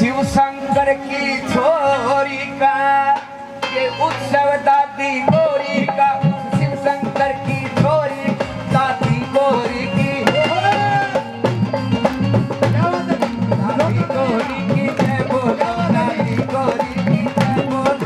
शिव शंकर की छोरी का ये उत्सव दादी गोरी का, शिव शंकर की छोरी दादी गोरी की, दादी गोरी की जय बोलो, दादी गोरी की जय बोलो।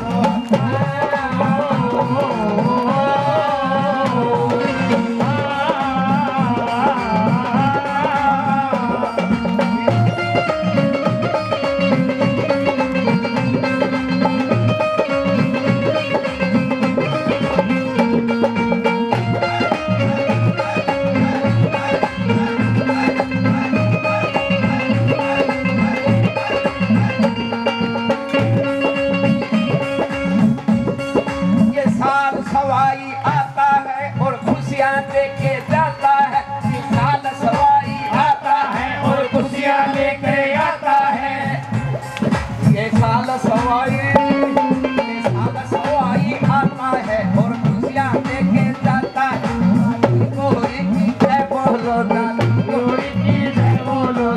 सवाई आता है और खुशियाँ लेके जाता है, साल सवाई आता है और खुशियाँ लेके आता है। ये साल सवाई आता है और खुशियाँ लेके जाता है। गोरी की जय बोलो, गोरी की जय बोलो।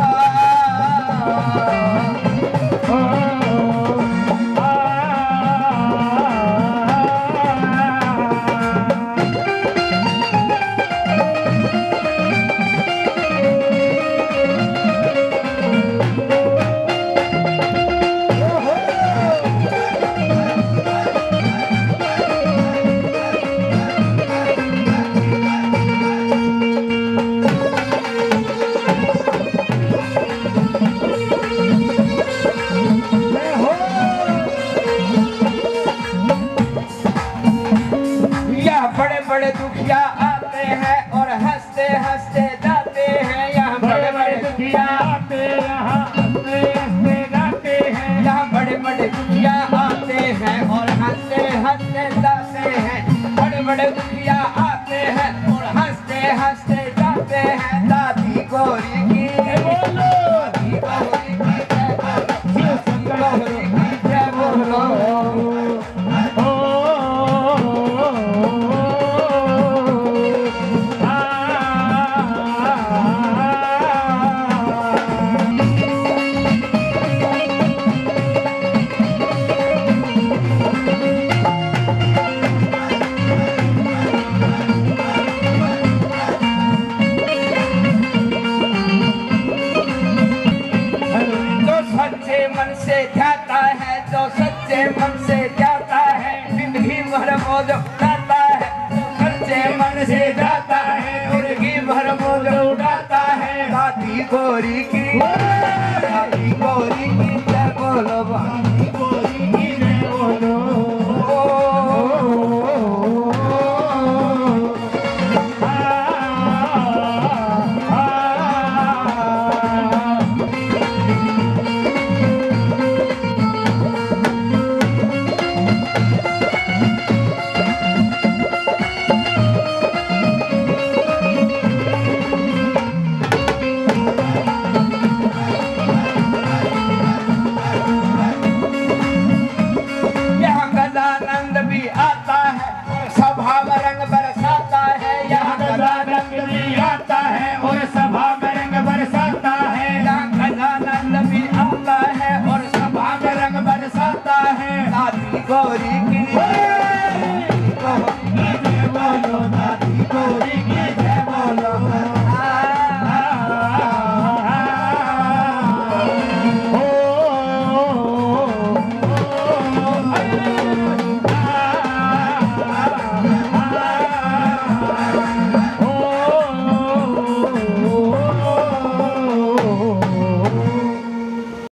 बड़े बड़े दुखिया आते हैं और हंसते हंसते जाते हैं। यहाँ बड़े बड़े दुखिया आते यहाँ हंसते हंसते जाते हैं। यहाँ बड़े बड़े दुखिया आते हैं और हंसते हंसते जाते हैं। बड़े बड़े दुखिया आते हैं और हंसते हंसते जाते हैं। दादी गोरी की बोलो, दादी गोरी की जय बोलो, गोरी की जय बोलो। मन से जाता है, जो सच्चे मन से जाता है, जिंदगी भर मौज उड़ाता है। सच्चे मन से जाता है, जिंदगी भर मौज उड़ाता है। दादी गोरी की जय बोलो।